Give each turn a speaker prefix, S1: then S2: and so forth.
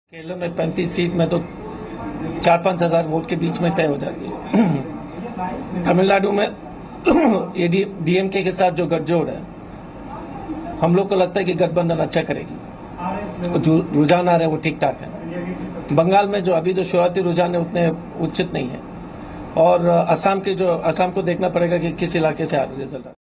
S1: केरल में 35 सीट में तो 4-5 हजार वोट के बीच में तय हो जाती है। तमिलनाडु में डीएमके के साथ जो गठजोड़ है, हम लोग को लगता है कि गठबंधन अच्छा करेगी। जो रुझान आ रहे हैं वो ठीक ठाक है। बंगाल में जो अभी जो शुरुआती रुझान है उतने उचित नहीं है। और असम को देखना पड़ेगा कि किस इलाके से आ रिजल्ट।